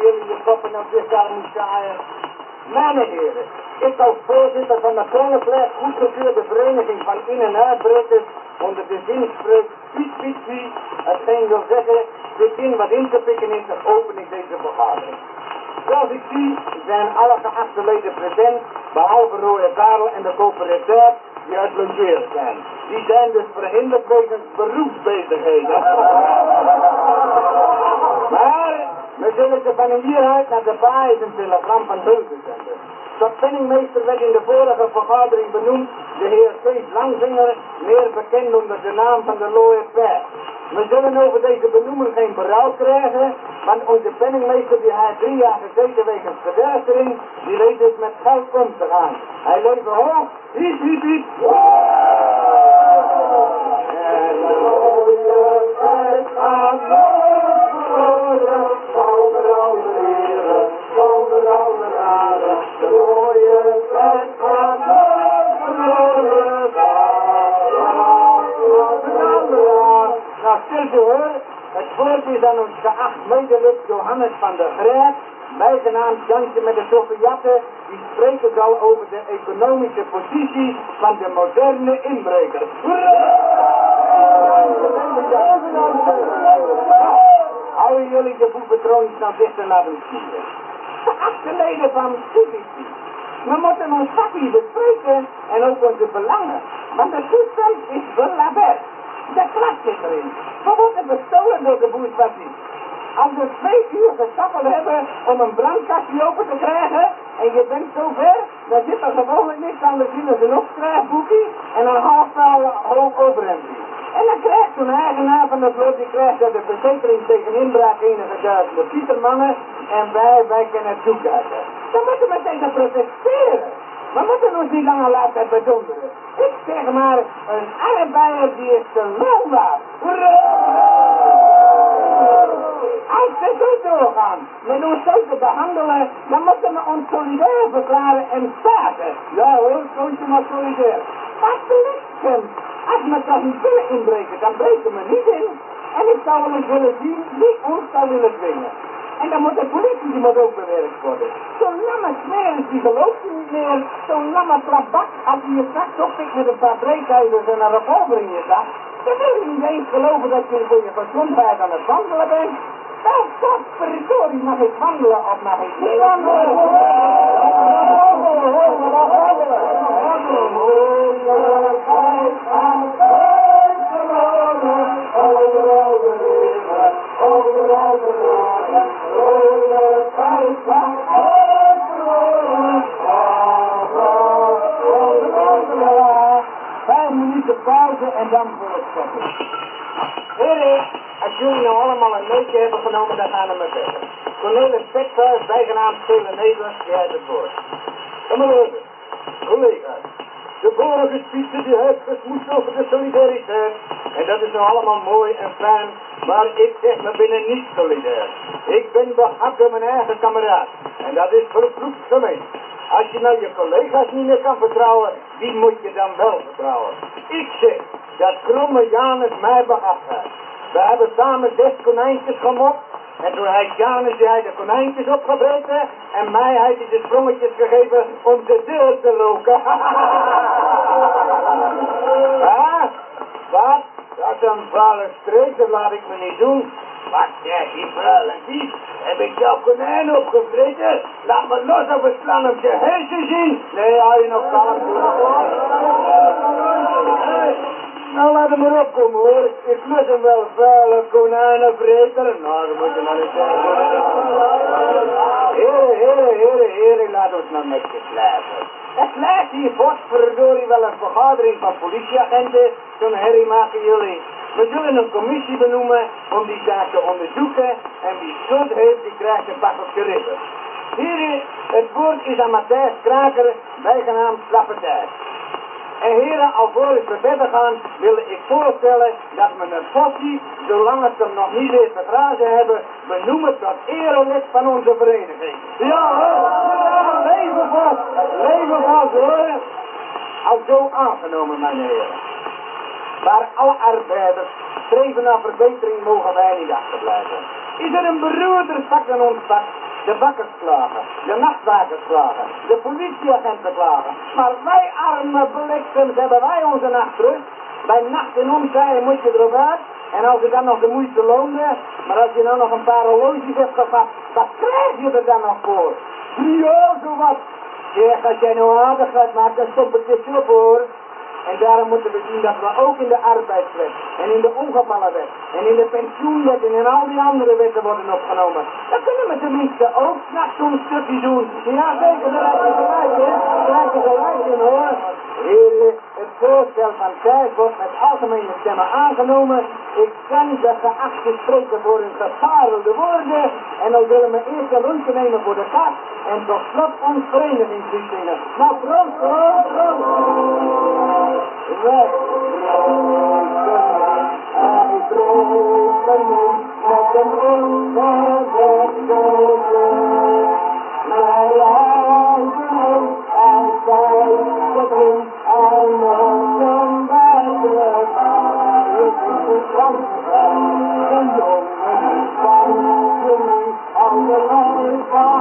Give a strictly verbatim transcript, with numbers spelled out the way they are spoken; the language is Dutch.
jullie je koppen op dit jaar moet zaaien. Mijn heren, ik als voorzitter van de koninklijk goedgekeurde vereniging van in- en uitbrekers onder de zinspreuk Piet, Piet, Piet, hetgeen wil zeggen, begin wat in te pikken is, dan open ik deze vergadering. Zoals ik zie zijn alle geachte leden present, behalve Rode Karel en de coöperateur die uit Longeer zijn. Die zijn dus verhinderd wegens beroepsbezigheden. Maar we zullen ze van hieruit naar de baai een telegram van Heugen zenden. Tot penningmeester werd in de vorige vergadering benoemd de heer Kees Langvinger, meer bekend onder de naam van de Looie Pijp. We zullen over deze benoeming geen berouw krijgen, want onze penningmeester die hij drie jaar gezeten wegens verduistering, die weet dus met geld om te gaan. Hij leeft hoog, hiep, hiep, hiep. En de Looie Pijp gaat nooit veranderen, zonder alle raden. De Looie Pijp gaat nooit verloren gaan. Nou, stil te horen, het woord is aan ons geacht medelid Johannes van der Grijp, bijgenaamd Jantje met de Sofieatte, die spreken zal over de economische positie van de moderne inbreker. Houden jullie je boeventroons nou dichter naar de stieren. Geachte leden van C V C, we moeten ons vakje bespreken en ook onze belangen, want de toestand is belaberd. De klas zit erin. We worden bestolen door de bourgeoisie. Als we twee uur gestappeld hebben om een brandkastje open te krijgen en je bent zo ver, dan zit er gewoonlijk niks aan de zien als een opschrijfboekje en een halfvuil hoog overhemdje. En dan krijgt zo'n eigenaar van het lot, die krijgt uit de verzekering tegen inbraak enige duizenden pietermannen en wij, wij kunnen het toekijken. Dan moeten we tegen protesteren. We moeten ons niet langer laten bedonderen. Ik zeg maar, een arbeider die is te loonbaar. Als we zo doorgaan met ons zo te behandelen, dan moeten we ons solidair verklaren en staken. Ja hoor, kontje maar solidair. Wat bliksem. Als we toch niet willen inbreken, dan breken we niet in. En ik zou wel eens willen zien wie ons zou willen dwingen. En dan moet de politie die moet ook bewerkt worden. Zo'n lamme smeris die gelooft je niet meer. Zo'n lamme trabak als je je straks oppikt met een paar breekhuizers en een revolver in je zak. Dan wil je niet eens geloven dat je voor je gezondheid aan het wandelen bent. Nou, godverdorie, mag ik wandelen of mag ik niet wandelen? Vijf minuten pauze en dan voortzetten. Heren, als jullie nou allemaal een neutje hebben genomen, dan gaan we maar verder. Cornelis Pethuis, bijgenaamd Stille Nederlands, die uit het woord. Kom maar over, collega's. De vorige speech die heeft gesmoest over de solidariteit. En dat is nou allemaal mooi en fijn, maar ik zeg me binnen niet solidair. Ik ben behakt door mijn eigen kameraad. En dat is vervloekt gemeen. Als je nou je collega's niet meer kan vertrouwen, wie moet je dan wel vertrouwen? Ik zeg dat kromme Janus mij behapt heeft. We hebben samen zes konijntjes gemokt. En toen heeft Janus die hij de konijntjes opgevreten. En mij heeft hij de sprongetjes gegeven om de deur te roken. Ah, wat? Dat is een vuile streek, dat laat ik me niet doen. Wat zeg je, vuile dief? Heb ik jouw konijn opgevreten? Laat me los of ik slaan op je hersen zien. Nee, hou je nog kalm doen. Nou, laat hem maar opkomen hoor. Ik lust hem wel, vuile konijnenvreter. Nou, dat moet je nou niet zeggen. Heren, heren, heren, heren, laat ons nou netjes blijven. Het lijkt hier potverdorie wel een vergadering van politieagenten. Zo'n herrie maken jullie. We zullen een commissie benoemen om die zaak te onderzoeken. En wie schuld heeft, die krijgt een pak op de ribben. Heren, het woord is aan Matthijs Kraker, bijgenaamd Slappe Tijd. En heren, alvorens we verder gaan, wil ik voorstellen dat we een fossie, zolang het hem nog niet eens begrazen hebben, benoemen tot erelid van onze vereniging. Ja hoor, leven vast, leven vast hoor. Al zo aangenomen, mijn heren. Waar alle arbeiders streven naar verbetering, mogen wij niet achterblijven. Is er een beroerder vak dan ons vak, de bakkers klagen, de nachtwakers klagen, de politieagenten klagen. Maar wij arme bliksems hebben wij onze nachtrust. Bij nacht en omzij moet je erop uit. En als je dan nog de moeite loonde, maar als je nou nog een paar horloges hebt gehad, wat krijg je er dan nog voor? Ja, zo wat. Zeg, als jij nou aardig gaat maken, dan stop ik dit op hoor. En daarom moeten we zien dat we ook in de arbeidswet en in de ongevallenwet en in de pensioenwet en in al die andere wetten worden opgenomen. Dan kunnen we tenminste ook s'nachts zo'n stukje doen. Ja, zeker, daar heb je gelijk in. Daar heb je gelijk in hoor. Heren, het voorstel van Thijs wordt met algemene stemmen aangenomen. Ik dank de geachte spreker voor hun geparelde woorden. En dan zullen we eerst een rondje nemen voor de gast en tot slot ons verenigingslied zingen. Nou, proost, proost, proost. Weg, hij breekt met een onverwekte vlucht. Mij luisteren, hij kijkt het in, hij moet hem bij de vaar. Het is de kans van een jongen van jullie, al de lange vaar.